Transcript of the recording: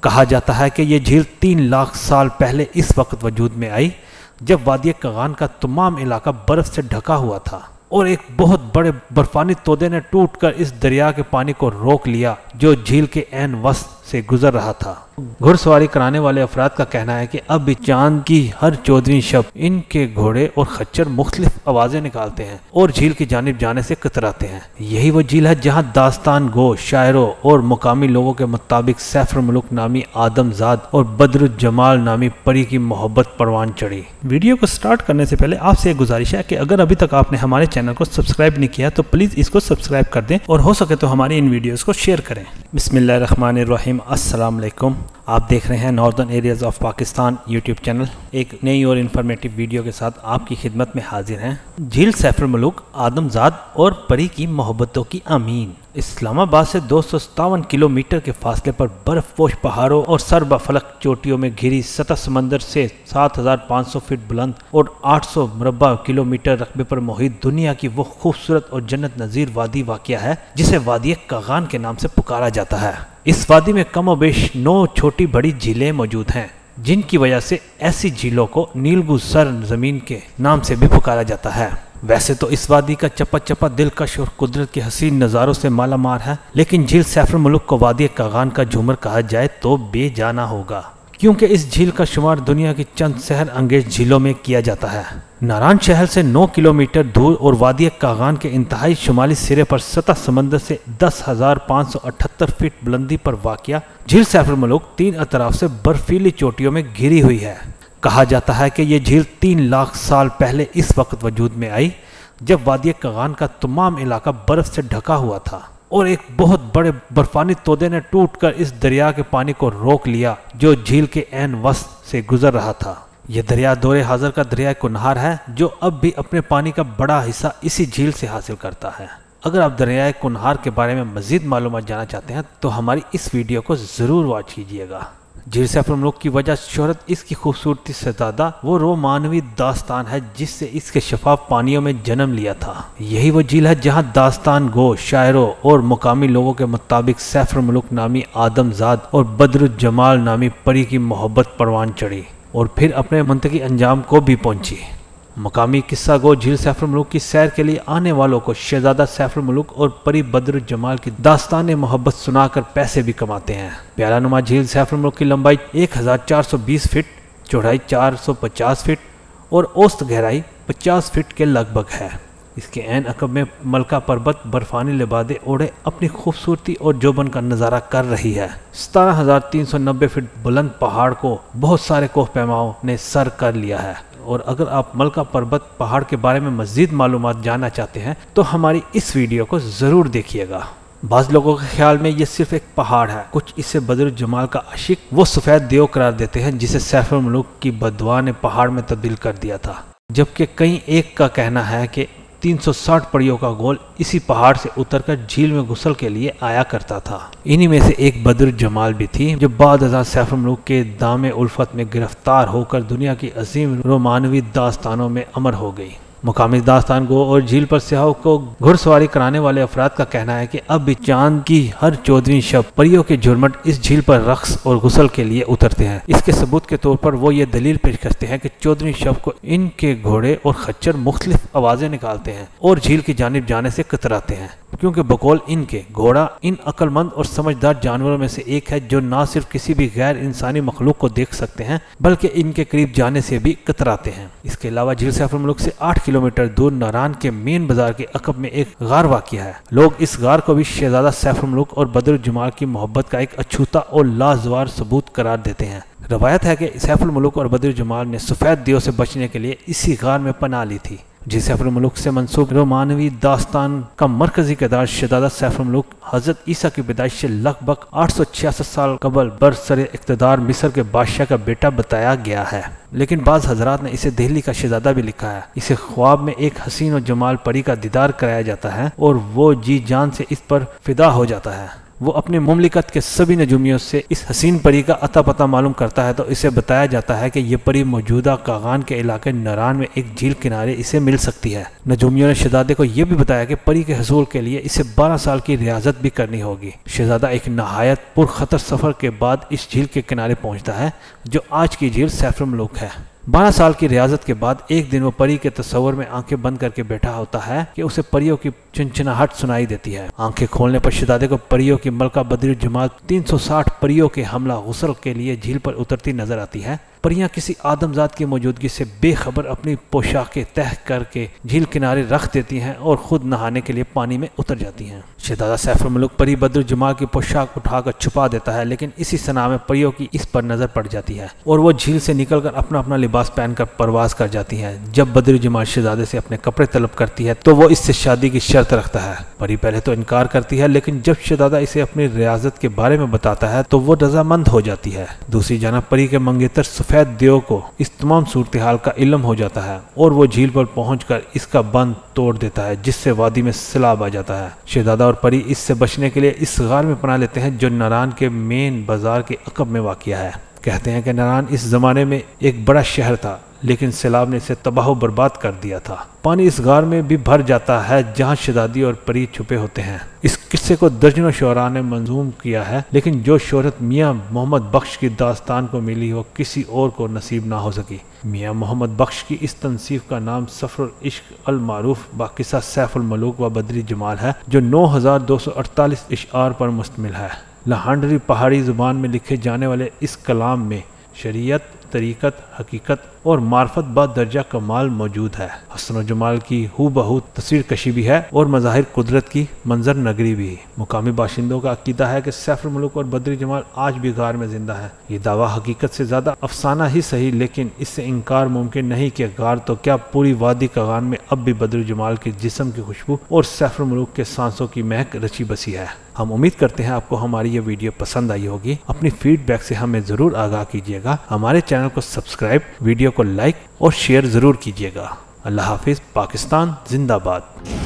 कहा जाता है कि ये झील 3 लाख साल पहले इस वक्त वजूद में आई जब वादी कगान का तमाम इलाका बर्फ से ढका हुआ था और एक बहुत बड़े बर्फानी तोदे ने टूटकर इस दरिया के पानी को रोक लिया जो झील के ऐन वस्त से गुजर रहा था। घुड़सवारी कराने वाले अफराद का कहना है कि अब भी चांद की हर 14वीं शब इनके घोड़े और खच्चर मुख्तलिफ आवाजें निकालते हैं और झील की जानिब जाने से कतराते हैं। यही वो झील है जहां दास्तान गो शायरों और मुकामी लोगों के मुताबिक सैफर मुलुक नामी आदमजाद और बदरुज्जमाल नामी परी की मोहब्बत परवान चढ़ी। वीडियो को स्टार्ट करने से पहले आपसे एक गुजारिश है कि अगर अभी तक आपने हमारे चैनल को सब्सक्राइब नहीं किया तो प्लीज इसको सब्सक्राइब कर दें और हो सके तो हमारी इन वीडियोस को शेयर करें। बिस्मिल्लाहिर्रहमानिर्रहीम, अस्सलाम वालेकुम। आप देख रहे हैं northern areas of Pakistan YouTube channel. एक नई और इन्फॉर्मेटिव वीडियो के साथ आपकी खिदमत में हाजिर हैं। झील सैफर मुलुक आदमजाद और परी की मोहब्बतों की आमीन। इस्लामाबाद से 257 किलोमीटर के फासले पर बर्फपोश पहाड़ों और सरबा फलक चोटियों में घिरी सतह समंदर से 7500 फीट बुलंद और 800 मुरब्बा किलोमीटर रकबे पर मुहित दुनिया की वो खूबसूरत और जन्नत नज़ीर वादी वाक़या है जिसे वादी कगान के नाम से पुकारा जाता है। इस वादी में कम और बेश 9 छोटी बड़ी झीलें मौजूद हैं जिनकी वजह से ऐसी झीलों को नीलगु सर जमीन के नाम से भी पुकारा जाता है। वैसे तो इस वादी का चप्पा चप्पा दिलकश और कुदरत के हसीन नज़ारों से मालामाल है, लेकिन झील सैफर मुलुक को वादी कगान का झूमर कहा जाए तो बेजाना होगा क्योंकि इस झील का शुमार दुनिया की चंद शहर अंगेज झीलों में किया जाता है। नारान शहर से 9 किलोमीटर दूर और वादी कगान के इंतहाई शुमाली सिरे पर सतह समंदर से 10,578 फीट बुलंदी पर वाक़या झील सैफर मुलुक 3 अतराफ से बर्फीली चोटियों में घिरी हुई है। कहा जाता है कि ये झील 3 लाख साल पहले इस वक्त वजूद में आई जब वादी कगान का तमाम इलाका बर्फ से ढका हुआ था और एक बहुत बड़े बर्फानी तोदे ने टूटकर इस दरिया के पानी को रोक लिया जो झील के ऐन वस्त से गुजर रहा था। यह दरिया दौरे हाजिर का दरिया कुनहार है जो अब भी अपने पानी का बड़ा हिस्सा इसी झील से हासिल करता है। अगर आप दरिया कुनहार के बारे में मजीद मालूमात जानना चाहते हैं तो हमारी इस वीडियो को ज़रूर वॉच कीजिएगा। झील सैफर मुलुक की वजह शोहरत इसकी खूबसूरती से ज़्यादा वो रोमानवी दास्तान है जिससे इसके शफाफ पानियों में जन्म लिया था। यही वो झील है जहां दास्तान गो शायरों और मुकामी लोगों के मुताबिक सैफर मुलुक नामी आदमजाद और बदरुज्जमाल नामी परी की मोहब्बत परवान चढ़ी और फिर अपने मुंतकी अंजाम को भी पहुंची। मकामी किस्सा गो झील सैफर मुलुक की सैर के लिए आने वालों को शहजादा सैफर मुलुक और परी बदरुज्जमाल की दास्तान मोहब्बत सुनाकर पैसे भी कमाते हैं। प्याला नुमा झील सैफर मुलुक की लंबाई 1420 फीट, चौड़ाई 450 फीट और औसत गहराई 50 फीट के लगभग है। इसके ऐन अकब में मलका पर्वत बर्फानी लिबादे ओढ़े अपनी खूबसूरती और जोबन का नज़ारा कर रही है। 17,390 फीट बुलंद पहाड़ को बहुत सारे कोह पैमाओं ने सर कर लिया है और अगर आप मलका पर्वत पहाड़ के बारे में मज़ीद मालूमात जानना चाहते हैं तो हमारी इस वीडियो को ज़रूर देखिएगा। बाज़ लोगों के ख्याल में ये सिर्फ एक पहाड़ है, कुछ इसे बदरुज्जमाल का आशिक वो सफ़ेद देव करार देते हैं जिसे सैफर मुलुक की बददुआ ने पहाड़ में तब्दील कर दिया था, जबकि कई एक का कहना है कि 360 परियों का गोल इसी पहाड़ से उतरकर झील में गुसल के लिए आया करता था। इन्हीं में से एक बदरुज्जमाल भी थी जो बाद सैफर मुलुक के दामे उल्फत में गिरफ्तार होकर दुनिया की अजीम रोमानवी दास्तानों में अमर हो गई। मुकामी दास्तान गो और झील पर सियाहों को घुड़सवारी कराने वाले अफराद का कहना है कि अब भी चांद की हर 14वीं शब परियों के झुरमुट इस झील पर रक्स और गुसल के लिए उतरते हैं। इसके सबूत के तौर पर वो ये दलील पेश करते हैं कि 14वीं शब को इनके घोड़े और खच्चर मुख्तलिफ आवाजें निकालते हैं और झील की जानिब जाने से कतराते हैं क्योंकि बकौल इनके घोड़ा इन अक्लमंद और समझदार जानवरों में से एक है जो न सिर्फ किसी भी गैर इंसानी मखलूक को देख सकते हैं बल्कि इनके करीब जाने से भी कतराते हैं। इसके अलावा झील सैफर मुलुक से 8 किलोमीटर दूर नारान के मेन बाजार के अकब में एक गार वाक़िया है। लोग इस गार को भी शहजादा सैफर मुलुक और बदरुज्जमाल की मोहब्बत का एक अछूता और लाजवाब सबूत करार देते हैं। रवायत है कि सैफर मुलुक और बदरुज्जमाल ने सफ़ेद देव से बचने के लिए इसी गार में पनाह ली थी। जी सैफर मुलुक से मंसूब रोमानवी दास्तान का मरकजी किरदार शहजादा सैफर मुलुक हजरत ईसा की पैदाइश से लगभग 866 साल कबल बरसरे इक़्तिदार मिस्र के बादशाह का बेटा बताया गया है, लेकिन बाज़ हजरात ने इसे दिल्ली का शहजादा भी लिखा है। इसे ख्वाब में एक हसीन और जमाल परी का दीदार कराया जाता है और वो जी जान से इस पर फिदा हो जाता है। वो अपने मुमलिकत के सभी नजूमियों से इस हसीन परी का अता पता मालूम करता है तो इसे बताया जाता है कि ये परी मौजूदा कागान के इलाके नरान में एक झील किनारे इसे मिल सकती है। नजूमियों ने शहजादे को यह भी बताया कि परी के हसूल के लिए इसे 12 साल की रियाजत भी करनी होगी। शहजादा एक नहायत पुरखतर सफर के बाद इस झील के किनारे पहुंचता है जो आज की झील सैफर मलूक है। 12 साल की रियाजत के बाद एक दिन वो परी के तस्वर में आंखें बंद करके बैठा होता है कि उसे परियों की चिनचिनाहट सुनाई देती है। आंखें खोलने पर शहजादे को परियों की मलका बद्री जमाल 360 परियों के हमला गुस्ल के लिए झील पर उतरती नजर आती है। परियां किसी आदमजात की मौजूदगी से बेखबर अपनी पोशाकें तह करके झील किनारे रख देती हैं और खुद नहाने के लिए पानी में उतर जाती हैं। शहजादा सैफर मलूक परी बद्र जमाल की पोशाक उठाकर छुपा देता है, लेकिन इसी सना में परियों की इस पर नजर पड़ जाती है और वो झील से निकलकर अपना अपना लिबास पहनकर परवाज कर जाती हैं। जब बद्र जमाल शहजादे से अपने कपड़े तलब करती है तो वो इससे शादी की शर्त रखता है। परी पहले तो इनकार करती है, लेकिन जब शहजादा इसे अपनी रियाजत के बारे में बताता है तो वो रजामंद हो जाती है। दूसरी जानब परी के मंगेतर सफेद देव को इस तमाम सूरत हाल का इल्म हो जाता है और वो झील पर पहुंचकर इसका बंद तोड़ देता है, जिससे वादी में सैलाब आ जाता है। शहजादा और परी इससे बचने के लिए इस गार में पनाह लेते हैं जो नरान के मेन बाजार के अकब में वाक़िया है। कहते हैं कि नरान इस जमाने में एक बड़ा शहर था, लेकिन सैलाब ने इसे तबाह बर्बाद कर दिया था। पानी इस गार में भी भर जाता है जहां शहजादी और परी छुपे होते हैं। इस किस्से को दर्जनों शुअरा ने मंजूम किया है, लेकिन जो शोहरत मियाँ मोहम्मद बख्श की दास्तान को मिली वो किसी और को नसीब ना हो सकी। मियाँ मोहम्मद बख्श की इस तनसीफ का नाम सफर इश्क अल मारूफ बाकिसा सैफुल मलूक व बद्री जमाल है, जो 9248 इशार पर मुश्तमिल है। लहांडरी पहाड़ी जुबान में लिखे जाने वाले इस कलाम में शरीयत, तरीक़त, हकीकत और मार्फत बा दर्जा कमाल मौजूद है। हसन व जमाल की हू बहू तस्वीर कशी भी है और मज़ाहिर कुदरत की मंजर नगरी भी। मुकामी बाशिंदों का अकीदा है कि सैफर मलूक और बद्री जमाल आज भी गार में जिंदा है। ये दावा हकीकत से ज़्यादा अफसाना ही सही, लेकिन इससे इनकार मुमकिन नहीं कि गार तो क्या पूरी वादी कागान में अब भी बद्री जमाल के जिस्म की खुशबू और सैफर मलूक के सांसों की महक रची बसी है। हम उम्मीद करते हैं आपको हमारी ये वीडियो पसंद आई होगी। अपनी फीडबैक से हमें ज़रूर आगाह कीजिएगा। हमारे चैनल को सब्सक्राइब, वीडियो को लाइक और शेयर ज़रूर कीजिएगा। अल्लाह हाफिज़। पाकिस्तान जिंदाबाद।